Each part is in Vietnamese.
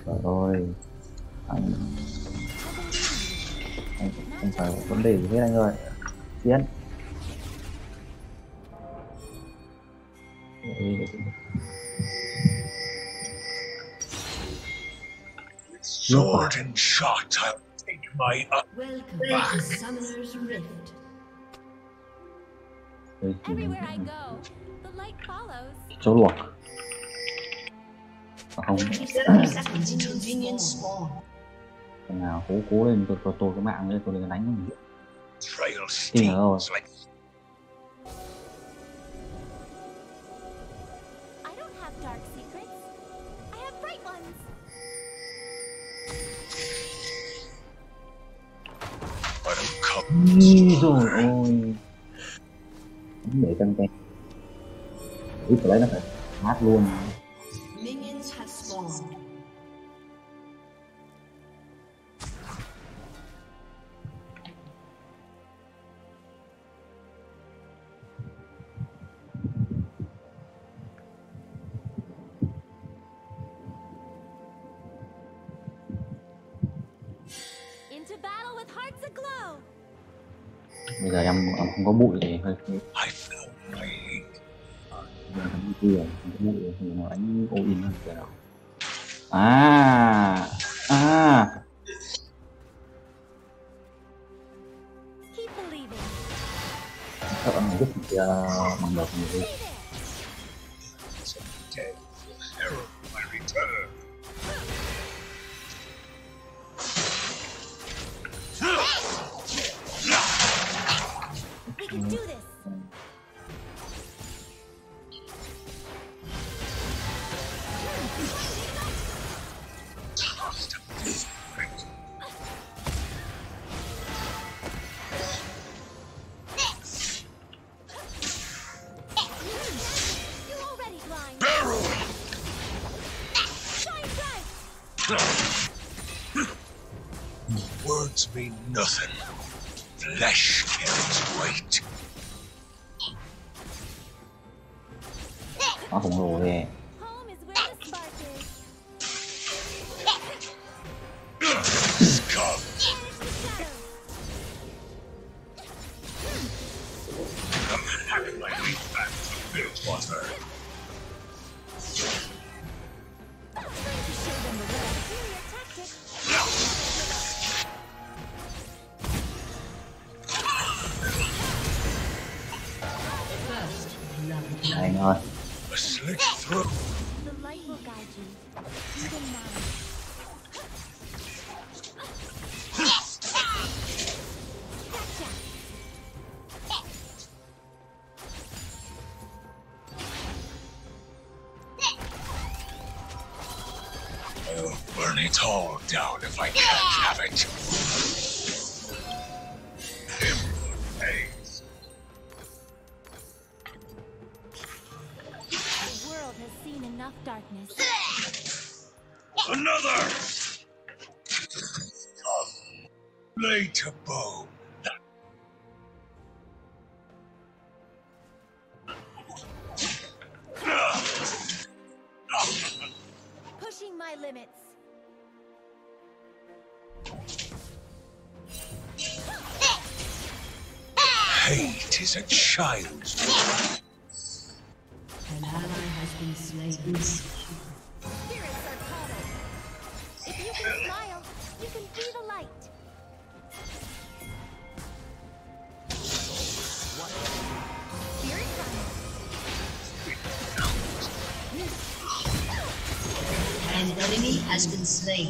Trời ơi, anh, anh không phải có vấn đề gì hết anh ơi. Tiến. Nước Sword and shot, I'll take my Welcome to Summoner's Rift. đây thì Everywhere I go, the light follows. chỗ luộc. Không, 30 seconds until minions spawn. thằng nào cố lên tôi cái mạng lên tôi đừng đánh mình. trail Kinh rồi. stings like I don't have dark secrets. I have bright ones. I don't come. Rồi ôi. Để chân tay. Ít lấy nó phải hát luôn. Minions have spawned. Into battle with hearts aglow. Bây giờ em không có bụi thì hơi I found my hate. đánh kia không có bụi thì nó đánh all in hơn kiểu nào. À Keep believing. các bạn rất bằng được như thế. Dead will herald my return. We can do this. Trust of this great. You're already blind. Barrel! Shine bright. Words mean nothing. Flesh carries weight. Nó khổng lồ ghê. Home is where the spark is. Scum! Banish the shadows. I'm having my way back to Bilgewater. Time to show them the way. Superior tactic. Anh ơi. A slit throat. The light will guide you. Even now. Gotcha. I'll burn it all down if I can't have it. Emerald eggs. The world has seen enough darkness. Another! Scum. Lay to bone. Pushing my limits. Hate is a child's play. An ally has been slain. Spirits are calling. If you can smile, you can be the light. Here it comes. An enemy has been slain.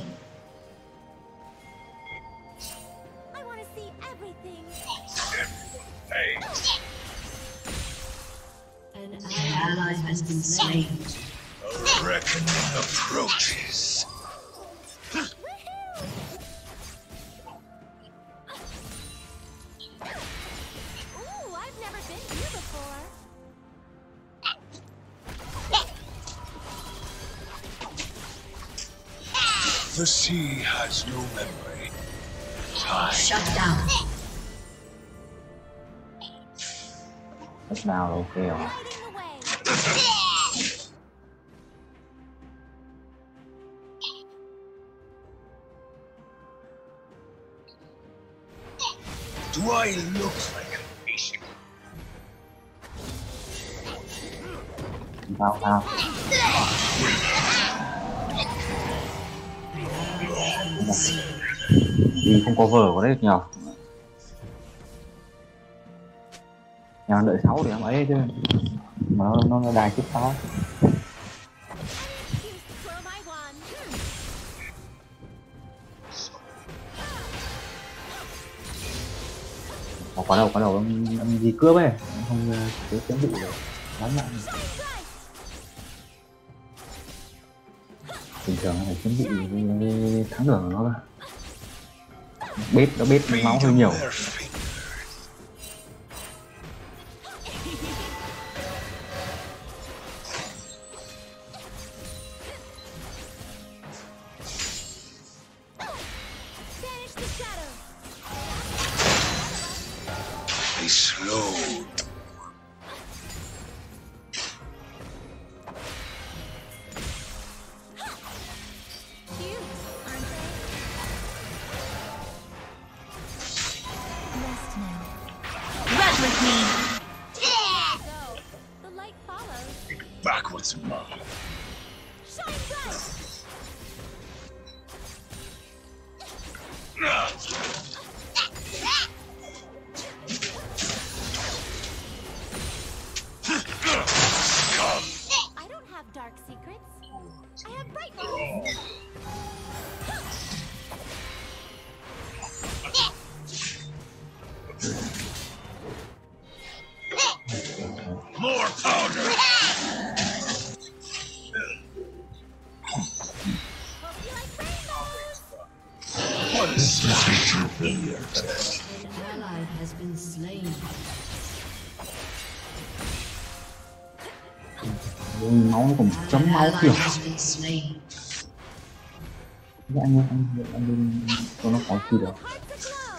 I want to see everything. Eggs. An ally has been slain. A reckoning approaches. Ooh, I've never been here before. The sea has no memory. Time. Shut down. Lúc nào là ok rồi. Lighting the way. Do I look like a patient? Sao sao gì không cover của đấy nhờ, nhà đợi 6 để em ấy chứ mà nó đài tiếp sau. Throw my wand. Có đầu em gì cướp ấy không cứ chuẩn bị rồi bắn lại bình thường phải chuẩn bị thắng được nó nó bếp máu hơi nhiều. Banish the shadow. Be slow. Cute, aren't they? Rest now. Run with me. Go. The light follows. Backwards in mine. Shine bright. I don't have dark secrets. I have bright ones. More powder. Hope you like rainbows. What is here? An ally has been slain. Máu nó còn An chấm máu ally kiểu has been slain. anh cho nó có gì được. Hearts aglow.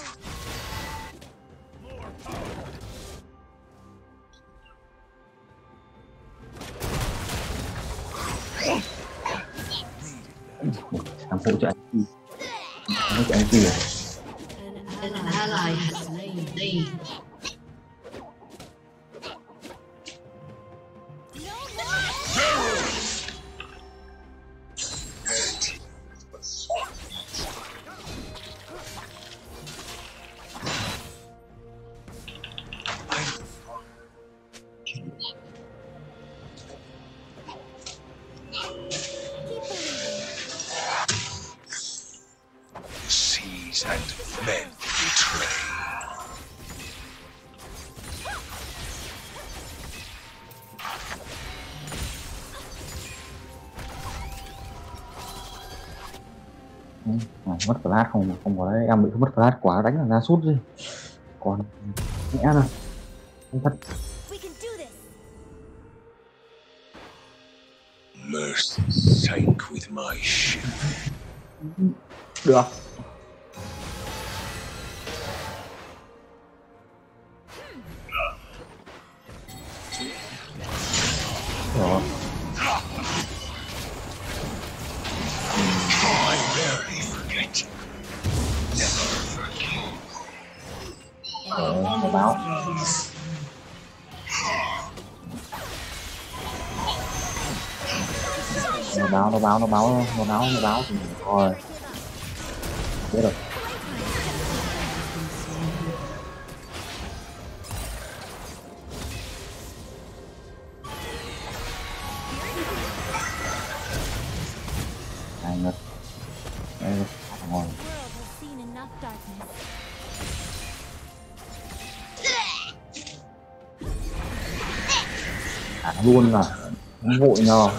Làm hỗ trợ anh hỗ trợ anh kia An ally has slain. No more. Keep believing. Seas and men betray. mất flash không có đấy em bị mất flash quá đánh là ra sút đi còn nhẽ là không thật. We can do this. Mercy sank with my ship. Được rồi I rarely forget. Never forgive. nó báo nó báo thì thôi biết rồi. Này ngực đây ngồi The world has seen enough darkness. luôn là không vội nhờ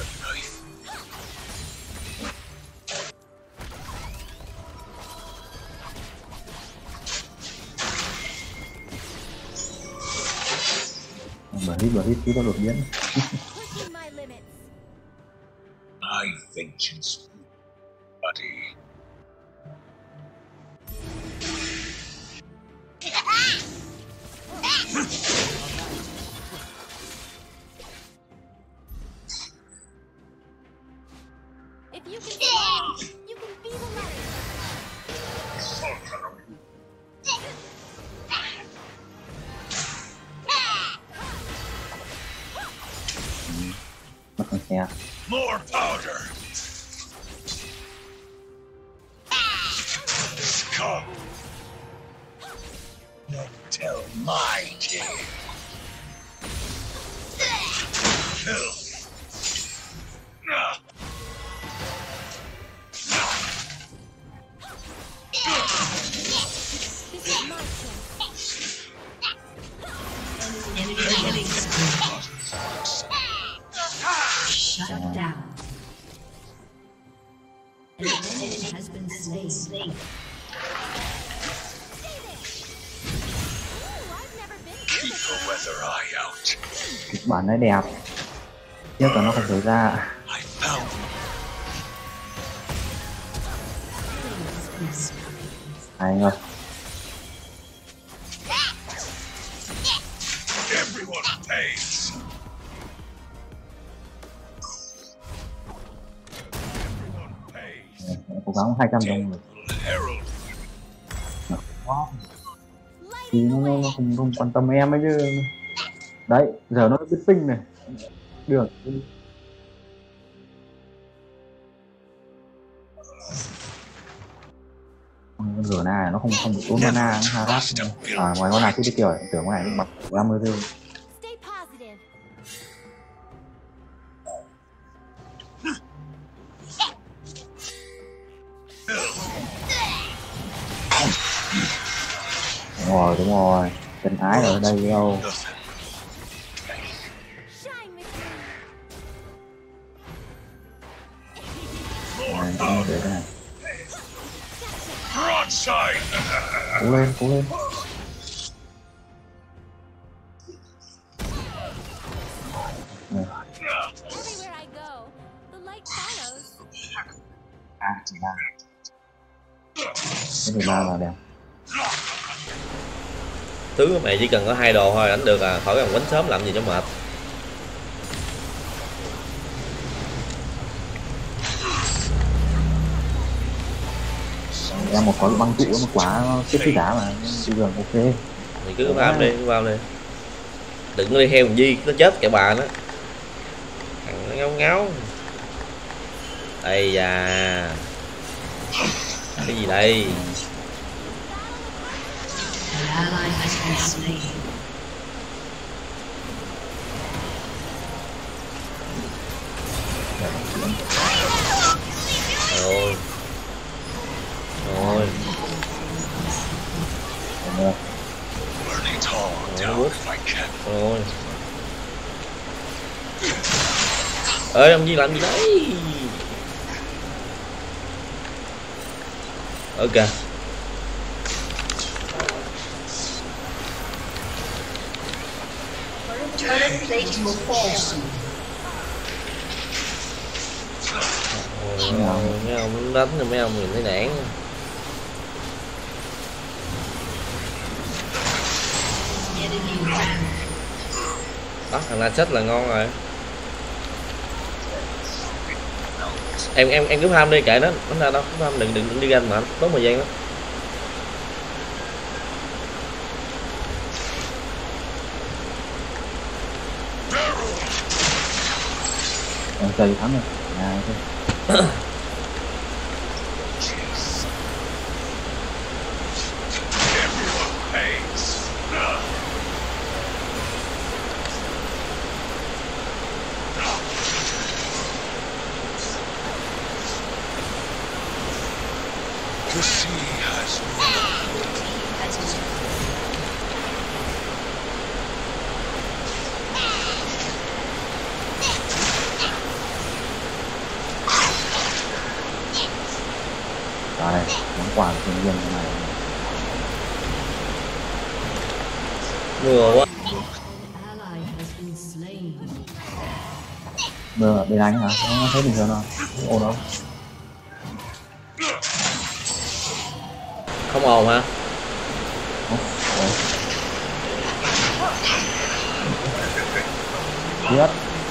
bờ hít tí có đột biến. Pushing my limits. My vengeance, buddy. If you can smile, you can be the light. Nè. More powder. Come. Now tell my tale. This is my chance. Enemy killing spree. Shut down. An enemy has been slain. Ooh, I've never been Keep here a before. weather eye out. Kịch bản này đẹp. Tiếc là nó không xảy ra. I found Hay rồi. everyone pays. Everyone pays. Cố gắng 200 đồng rồi. Herald. Đó. Light Thì nó không quan tâm em ấy chứ. Đấy, giờ nó biết ping này. Được. Con rửa này nó không bị tốn mana harass. Ngoài con nào cứ biết kiểu tưởng con này bật 30 thôi. Stay positive. Đúng rồi. Chân ái ở đây đâu. Nothing. Shine with me. More Này, powder. để cái này. Broadside. Cố lên, cố lên. Everywhere I go, the light follows. Chỉ là cái thứ ba là đẹp. Tướng của mẹ chỉ cần có 2 đồ thôi đánh được à, khỏi cần quánh sớm làm gì cho mệt. Em một có băng trụ một quả tiếp cái đá mà bây giờ ok. Thì cứ vào đi, cứ vào đi. Đừng có đi theo thằng Di, nó chết kẻ bà nó. Thằng nó ngáo ngáo. Đây da. Cái gì đây? An ally has been slain. Rồi. Rồi. Burning tall down if I can. Rồi. Ơi ông Di làm gì đấy? Ok. Turret plate will fall soon. Mấy ông đánh rồi mấy ông nhìn thấy nản. Enemy rampage. Đó, thằng La chết là ngon rồi. Em cứ farm đi kệ nó ra đâu, cứ farm đừng đi ganh mà tốn thời gian đó. Em chơi thắng rồi. À, ok. Everyone pays. The sea has Đây, món quà của thiên nhiên thế này. Mưa quá. An ally has been slain. Mưa bên anh hả? Nó thấy bình thường không? Ồn đâu? Không ồn hả? Biết.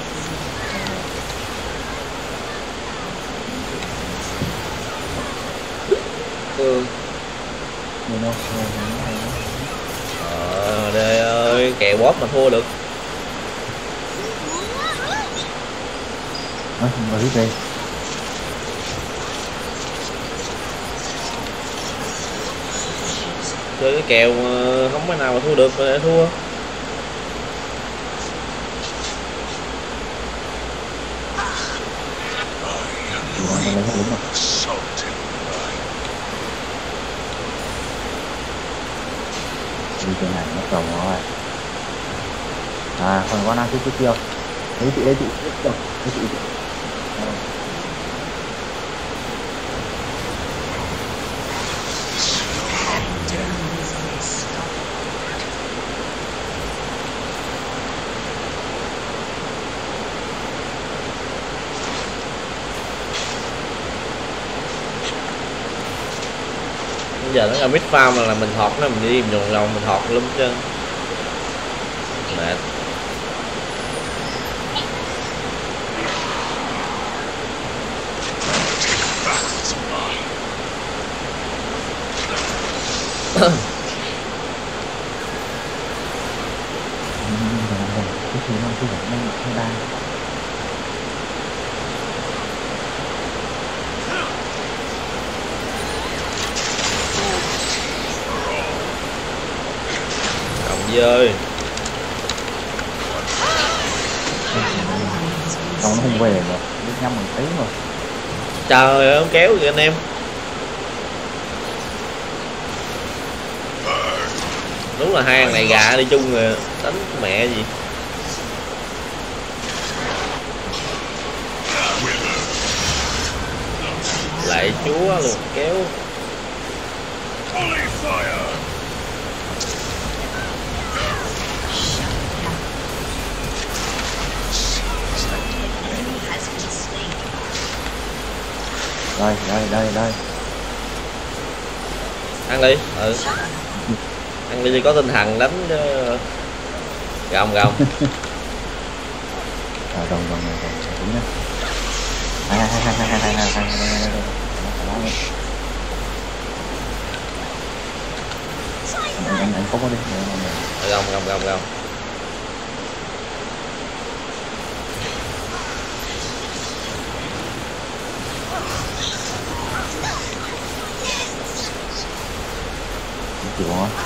Nhìn đâu? Trời ơi, kèo bóp mà thua được. Nói không có đi. Chơi cái kèo mà không có nào mà thua được mà để thua. Assaulted by Đi trên này nó trồng nó rồi. À còn có năng chút kia. Đấy chị đấy chị. Đấy chị. Bây giờ nó ra mid farm là mình thọt nó, mình đi vòng vòng mình thọt lum chân mệt. Cái thứ năm thứ bảy năm thứ ba. Cộng dơi Xong nó không về rồi. Biết nhắm mình thấy rồi. trời ơi, ông kéo kìa anh em. Đúng là hai thằng này gà đi chung rồi, đánh mẹ gì. Lại chúa luôn, kéo. holy fire. Has been slain. Đây. Ăn đi, ăn đi có tinh thần đánh chứ. Gồng À rồi. Đúng nhá. Hai. Anh Phúc có đi. gồng. Chịu không?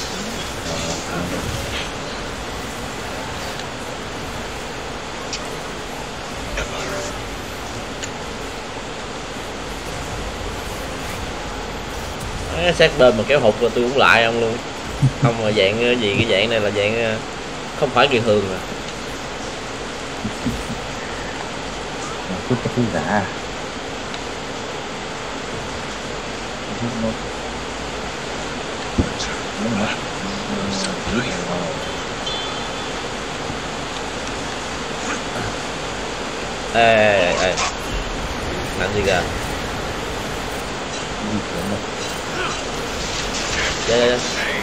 Cái sát bên mà kéo hụt rồi tôi cũng lại ông luôn. Không mà dạng gì, cái dạng này là dạng không phải kỳ thường à. Chút cái thứ giả. Ê làm gì kìa. Đây.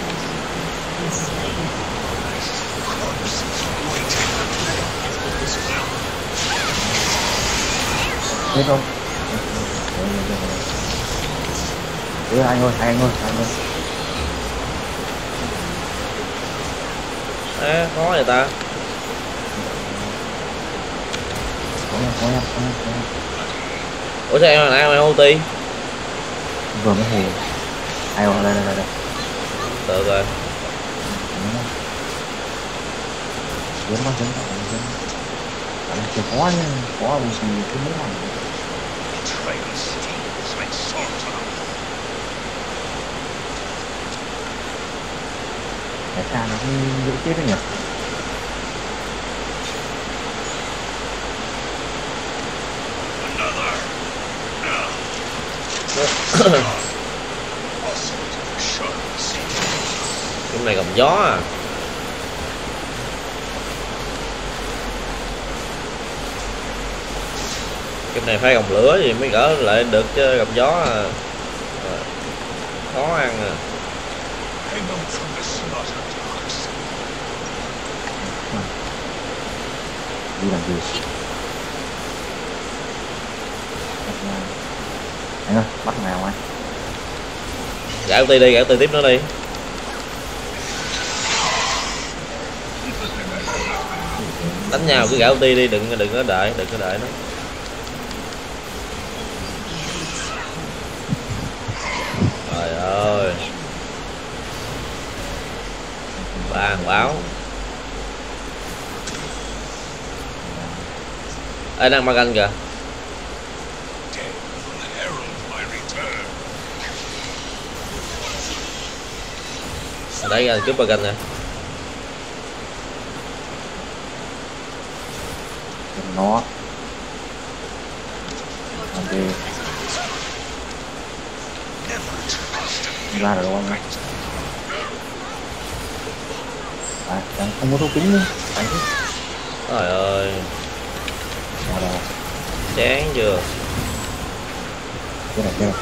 Thế không? Thế anh ơi. Khó vậy ta. Có nha. Ủa sao em hồi nãy mày OT? Vừa mới hề. Ai rồi, đây. Được rồi. Dám có. Bạn chỉ có nha, có một gì cứ muốn làm. Traitors steals like salt. Tại sao nó không giữ chết đấy nhỉ? Cái này gầm gió à. Cái này phải gồng lửa gì mới gỡ lại được chứ gầm gió à. Khó ăn à. Hang on from the slaughter dogs. Đi làm gì? Anh ơi, bắt nào anh? Gã ulti đi, gã ulti tiếp nó đi. Đánh nhau cứ gã ulti đi, đừng có đợi nó. Ba báo. Ê, đang Magan kìa. Death will herald my return. Đấy ra cướp Magan nè. Nó ok ra rồi đúng không nhá. Chẳng không có thấu kính nữa. Trời ơi. Ra rồi. Chán chưa. Cái này chưa.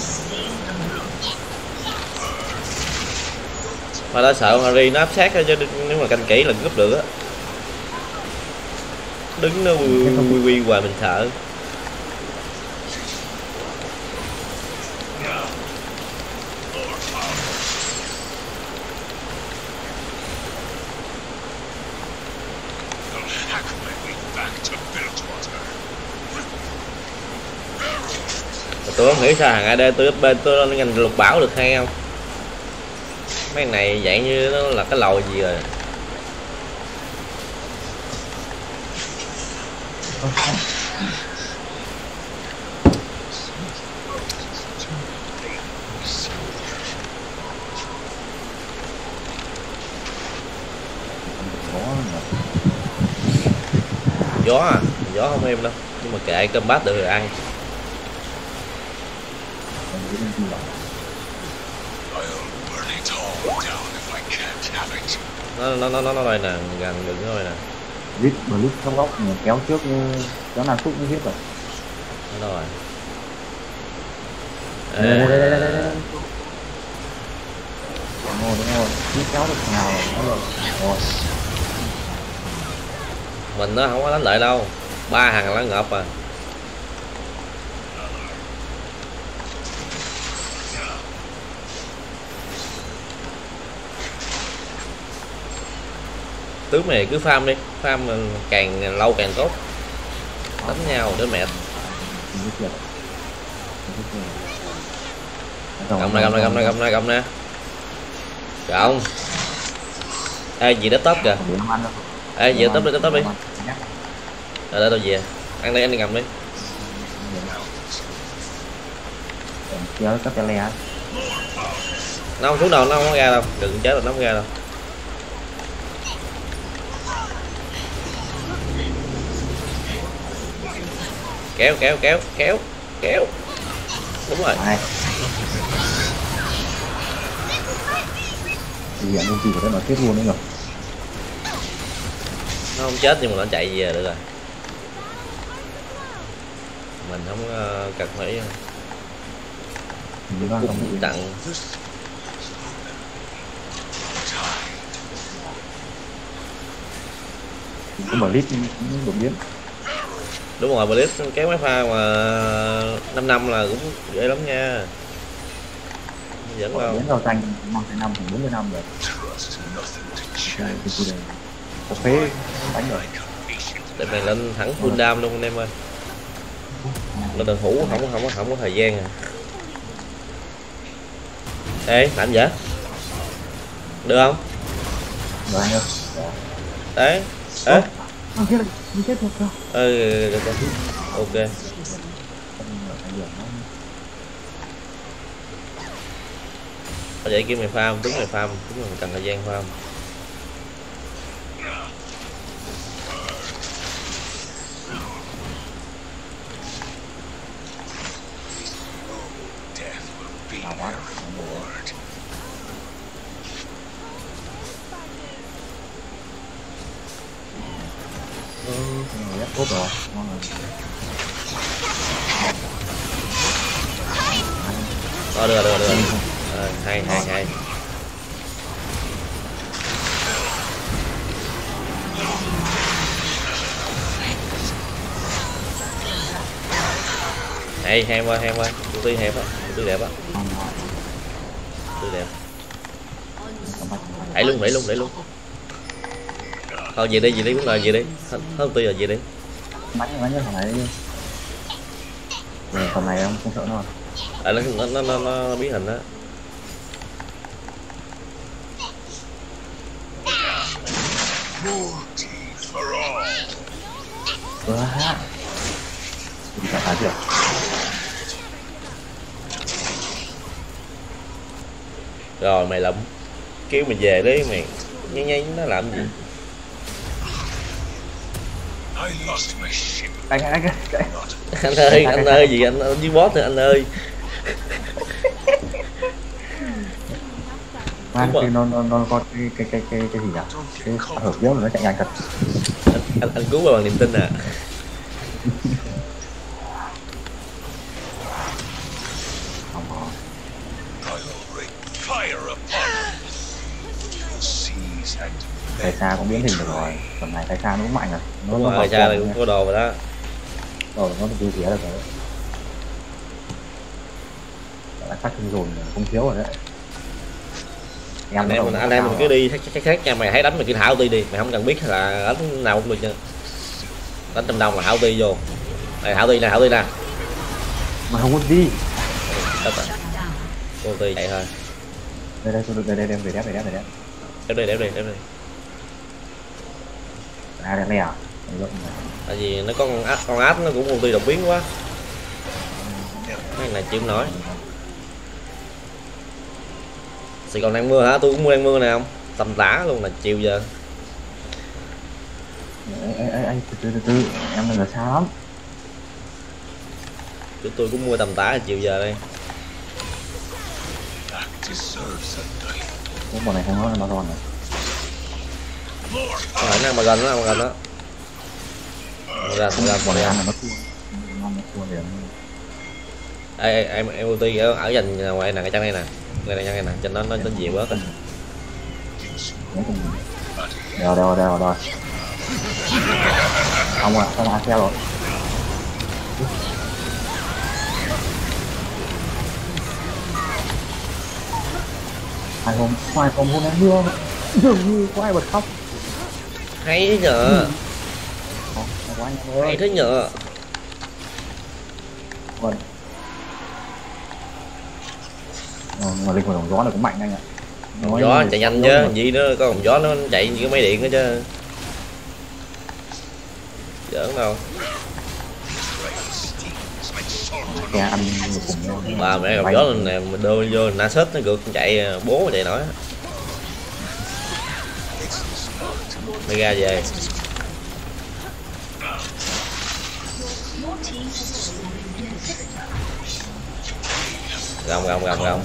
Mà đã sợ Harry nó áp sát á, chứ nếu mà canh kỹ là cướp được á. Đứng nó quy hoài mình sợ. They'll hack my way back to Bilgewater. Tôi không nghĩ sao thằng AD tôi bên tôi nó ngành lục bảo được hay không. Mấy này dạng như nó là cái lồi gì rồi. Gió à, gió không êm đâu, nhưng mà kệ combat được rồi ăn. I'll burn it all down if I can't have it. Nó đây nè, gần đừng thôi nè. Lít bờ lít trong góc kéo trước kéo nào phút mới giết rồi. Nó rồi. Đây. Đúng rồi, lít kéo được nào rồi. Mình nó không có đánh lại đâu, 3 thằng lá ngợp à. Tướng này cứ farm đi, farm càng lâu càng tốt, đánh nhau để mệt. Cầm nè cộng. Ê gì đó top kìa. Ê gì đó top đi. Để tôi về ăn đi, anh đi cầm đi. Kéo cấp le. Nó không xuống đâu, nó không có ra đâu, đừng chết là nó không ra đâu. Kéo. Đúng rồi. Thì hiện công ty của nó chết luôn đấy rồi. Nó không chết nhưng mà nó chạy về được rồi. Mình không cần phải tặng. Có mà lít đột biến. Đúng rồi, Blitz kéo máy pha mà 5 năm là cũng dễ lắm nha. Dẫn vào. Biến đầu xanh 5 thành 40 năm rồi. Có phế đánh rồi. Đợt này lên thẳng full dam luôn anh em ơi. Lên đường hũ không có thời gian à. Ê, làm gì vậy? Được không? Được anh ơi. Đấy. Ê. Chết rồi. Ok. Có vậy kia mày farm, đúng mày farm, đúng là cần thời gian farm. Death will be their reward. Rất tốt rồi. Được. Hay. Hay quá. Tuy hẹp á, tuy đẹp á. Tuy đẹp. Đẩy luôn. Thôi về đi cũng là về đi. Hết tuy rồi về đi. Bắn nhớ thằng này đi. Thằng này không sợ nó. Nó biến hình á. Cruelty for all. Quá. Đi cả phá chưa? Rồi mày lụm, kêu mày về đấy mày, nhanh nhanh nó làm gì? I lost my ship. Anh Anh ơi gì anh với boss thì anh ơi. Mang Đúng cái nó có cái gì nhỉ? Cái hợp yếu nó chạy nhanh thật. Anh cứu vào bằng niềm tin à. I'll rain fire upon you. You'll seize and Cái xa cũng biến hình được rồi. Tầm này cái xa nó cũng mạnh rồi. Nó Đúng rồi, cha này cũng có đồ rồi đó. Rồi nó được tía được rồi. Đã cắt chân dồn không thiếu rồi đấy. Anh em mình cứ đi khác nha, mày thấy đánh mày cứ thả ulti đi, mày không cần biết là đánh nào cũng được nha. Đánh trong đồng là thả ulti vô. Này thả ulti nè. Mà không có đi. Đất à. Ulti chạy thôi. Đây về đép. Đép đi. À đây à. Tại vì nó có con ác nó cũng ulti đột biến quá. Cái này chịu không nổi. Thì còn đang mưa hả? Tôi cũng đang mưa nè không? Tầm tã luôn là chiều giờ. Ê, từ em đừng là xa lắm. Tôi cũng mua tầm tã là chiều giờ đây. that deserves a knife. Cái bọn này không có nó còn rồi. Lord, Không phải nó mà gần đó. Mà gần Bọn này gần. ăn là nó thua liền. Ê, em ulti ở dành ngoài nè, cái chân này nè. Đây nè, cho nó dịu bớt. Rồi. Không ai theo rồi. Hai hôm hôm nay mưa dường như có ai bật khóc. Hay thế nhờ. Quá nhanh ơi. Hay thế nhờ. Vâng. Mà linh hồn gió này cũng mạnh anh ạ. Hồng gió chạy nhanh chứ, gì nữa có hồng gió nó chạy như cái máy điện đó chứ. Giỡn đâu. Kẻ ăn cùng Bà mẹ hồng gió lên nè, mình đưa vô na sết nó gượt chạy bố mà chạy nổi. Mega về. Gồng.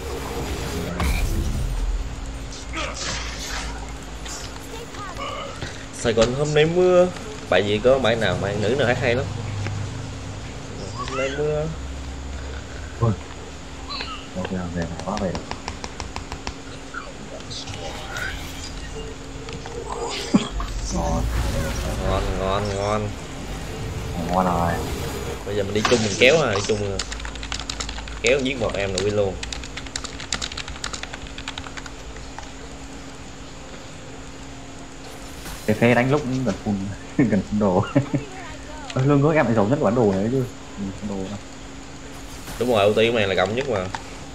Sài Gòn hôm nay mưa. Bài gì có bài nào mà nữ nào hát hay lắm. Hôm nay mưa. ok về quá về. Ngon. Ngon rồi. Bây giờ mình đi chung mình kéo à, kéo giết một em là win luôn. Cái phê đánh lúc gần phun đồ. Lương của em phải giàu nhất của bản đồ này chứ. Đồ này. Đúng rồi, ulti của mày là cộng nhất mà.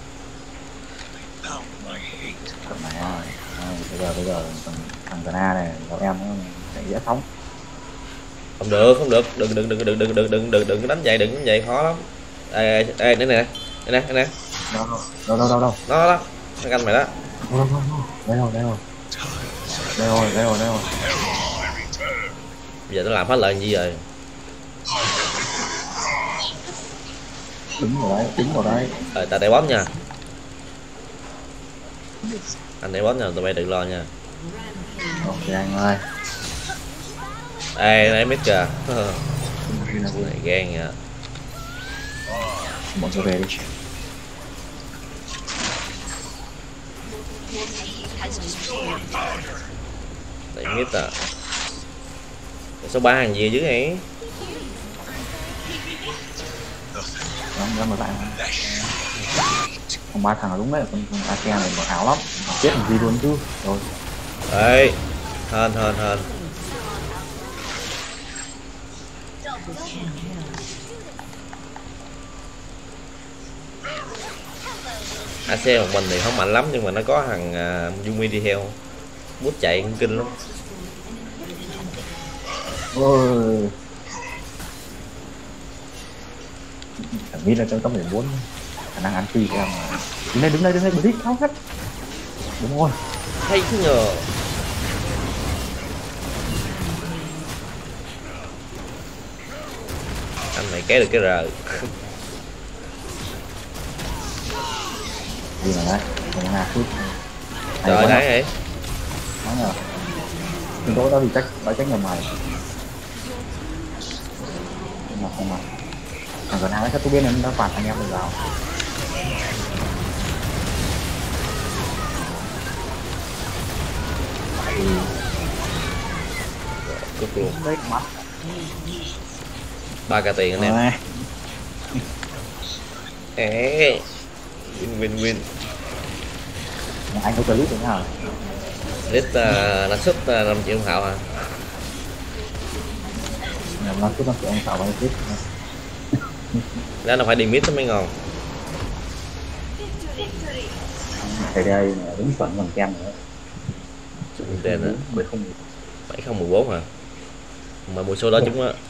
now my hate. Thật này rồi. Bây giờ thằng Gana này của em nó chạy dễ sống. Không được, đừng đánh vậy khó lắm. Ê đây nè. Đâu. Nó canh mày đó. Đây rồi. Bây giờ nó làm hết lời gì rồi. Đứng vào đây. Rồi ta đẩy boss nha. Anh đẩy boss nha, tụi bay đừng lo nha. Ok anh ơi. Ê lấy mít kìa. Này gan nha. Bọn tôi về đi. Đẩy mít à. Số 3 hàng gì ở dưới ấy. Ra một lại. Còn ba thằng là đúng đấy, con Ake này còn ảo lắm. Chết làm gì luôn chứ. Rồi. Ê. Hên. AC một mình thì không mạnh lắm nhưng mà nó có thằng Yumi đi theo. Bút chạy cũng kinh lắm. ôi thằng biết là trong tấm 14 khả năng anti của em mà. Đứng đây bật đi tháo hết đúng rồi hay chứ nhờ. Anh này kéo được cái rờ. gì mà đấy không ngạc chút Trời đáng vậy. nó nhờ chúng tôi đó thì trách nhà mày không mà thằng gần hai chắc tôi biết nên nó phạt anh em mình vào Cút luôn. đấy mắt 3k tiền anh em. Ê, win. anh có clip thế nào Lít năng suất 5 triệu ông Hạo hả? nó cứ nó ông tạo bao clip Đó là phải đi mid mới ngon. thầy đây đúng chuẩn bằng kem nữa Tên á 7014 hả? Mà một số đó chúng á